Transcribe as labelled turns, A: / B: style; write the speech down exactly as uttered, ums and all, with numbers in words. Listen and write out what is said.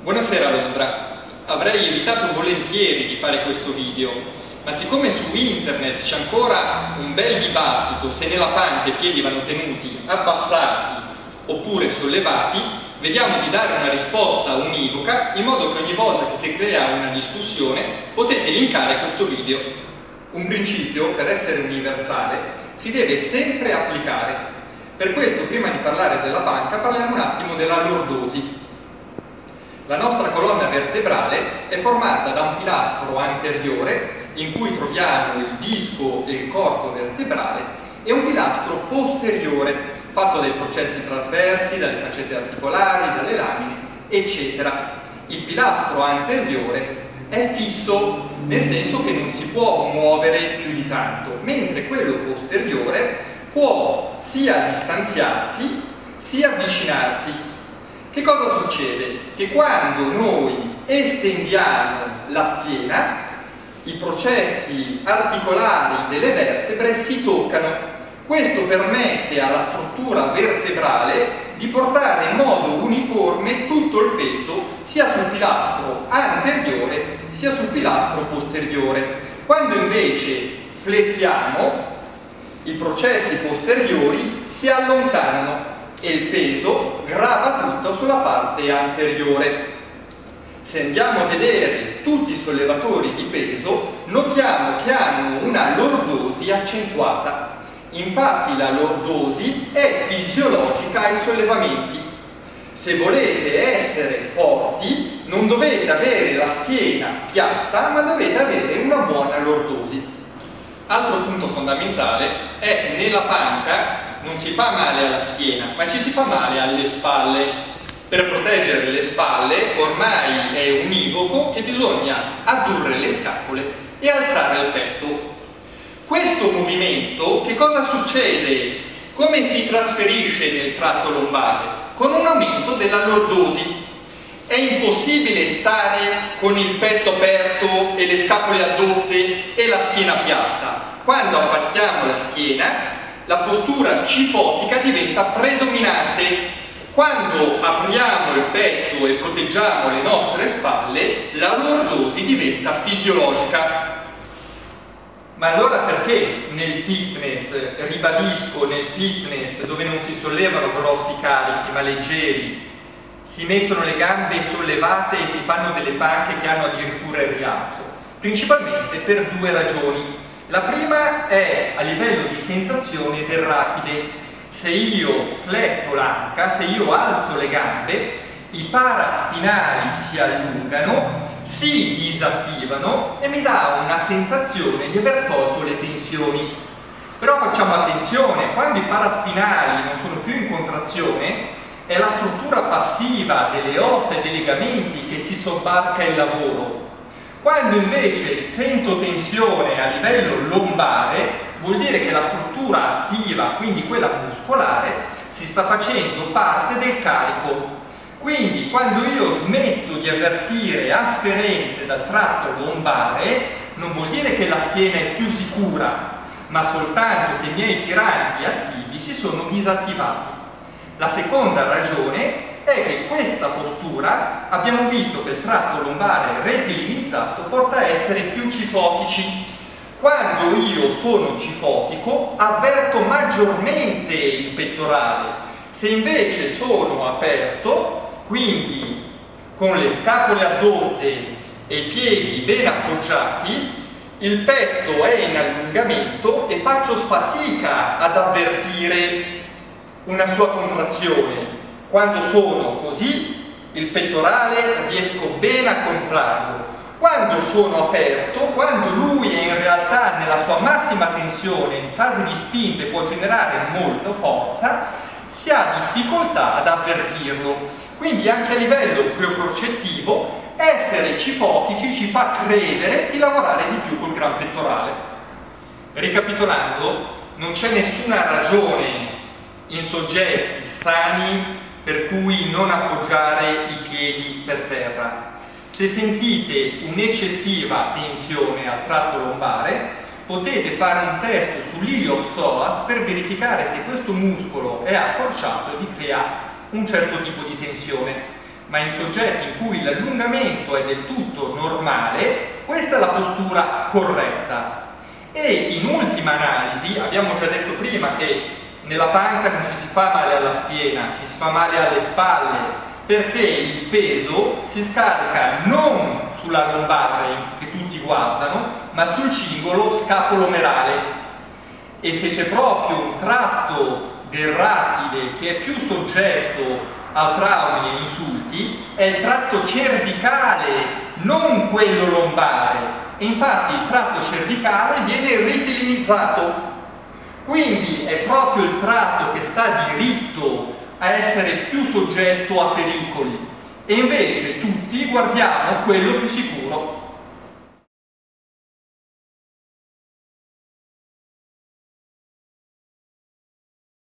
A: Buonasera Londra, avrei evitato volentieri di fare questo video, ma siccome su internet c'è ancora un bel dibattito se nella panca i piedi vanno tenuti abbassati oppure sollevati, vediamo di dare una risposta univoca in modo che ogni volta che si crea una discussione potete linkare questo video. Un principio, per essere universale, si deve sempre applicare. Per questo, prima di parlare della panca, parliamo un attimo della lordosi. La nostra colonna vertebrale è formata da un pilastro anteriore in cui troviamo il disco e il corpo vertebrale e un pilastro posteriore fatto dai processi trasversi, dalle faccette articolari, dalle lamine, eccetera. Il pilastro anteriore è fisso, nel senso che non si può muovere più di tanto, mentre quello posteriore può sia distanziarsi sia avvicinarsi. Che cosa succede? Che quando noi estendiamo la schiena, i processi articolari delle vertebre si toccano. Questo permette alla struttura vertebrale di portare in modo uniforme tutto il peso sia sul pilastro anteriore sia sul pilastro posteriore. Quando invece flettiamo, i processi posteriori si allontanano e il peso grava tutto sulla parte anteriore. Se andiamo a vedere tutti i sollevatori di peso, notiamo che hanno una lordosi accentuata. Infatti la lordosi è fisiologica ai sollevamenti. Se volete essere forti, non dovete avere la schiena piatta, ma dovete avere una buona lordosi. Altro punto fondamentale è nella panca non si fa male alla schiena, ma ci si fa male alle spalle. Per proteggere le spalle ormai è univoco che bisogna addurre le scapole e alzare il petto. Questo movimento che cosa succede? Come si trasferisce nel tratto lombare? Con un aumento della lordosi. È impossibile stare con il petto aperto e le scapole addotte e la schiena piatta. Quando abbattiamo la schiena, la postura cifotica diventa predominante. Quando apriamo il petto e proteggiamo le nostre spalle, la lordosi diventa fisiologica. Ma allora perché nel fitness, ribadisco, nel fitness dove non si sollevano grossi carichi ma leggeri, si mettono le gambe sollevate e si fanno delle panche che hanno addirittura il rialzo? Principalmente per due ragioni. La prima è a livello di sensazione del rachide. Se io fletto l'anca, se io alzo le gambe, i paraspinali si allungano, si disattivano e mi dà una sensazione di aver tolto le tensioni. Però facciamo attenzione, quando i paraspinali non sono più in contrazione, è la struttura passiva delle ossa e dei legamenti che si sobbarca il lavoro. Quando invece sento tensione a livello lombare, vuol dire che la struttura attiva, quindi quella muscolare, si sta facendo parte del carico. Quindi quando io smetto di avvertire afferenze dal tratto lombare, non vuol dire che la schiena è più sicura, ma soltanto che i miei tiranti attivi si sono disattivati. La seconda ragione è che in questa postura abbiamo visto che il tratto lombare rettilinizzato porta a essere più cifotici. Quando io sono cifotico avverto maggiormente il pettorale. Se invece sono aperto, quindi con le scapole addotte e i piedi ben appoggiati, il petto è in allungamento e faccio fatica ad avvertire una sua contrazione. Quando sono così, il pettorale riesco bene a contrarlo. Quando sono aperto, quando lui è in realtà nella sua massima tensione, in fase di spinta e può generare molta forza, si ha difficoltà ad avvertirlo. Quindi anche a livello propriocettivo, essere cifotici ci fa credere di lavorare di più col gran pettorale. Ricapitolando, non c'è nessuna ragione in soggetti sani per cui non appoggiare i piedi per terra. Se sentite un'eccessiva tensione al tratto lombare, potete fare un test sull'iliopsoas per verificare se questo muscolo è accorciato e vi crea un certo tipo di tensione. ma in soggetti in cui l'allungamento è del tutto normale, questa è la postura corretta. E in ultima analisi, abbiamo già detto prima che nella panca non ci si fa male alla schiena, ci si fa male alle spalle, perché il peso si scarica non sulla lombare che tutti guardano, ma sul cingolo scapolomerale. E se c'è proprio un tratto del ratile che è più soggetto a traumi e insulti, è il tratto cervicale, non quello lombare. E infatti il tratto cervicale viene ritilinizzato. Quindi è proprio il tratto che sta diritto a essere più soggetto a pericoli. E invece tutti guardiamo quello più sicuro.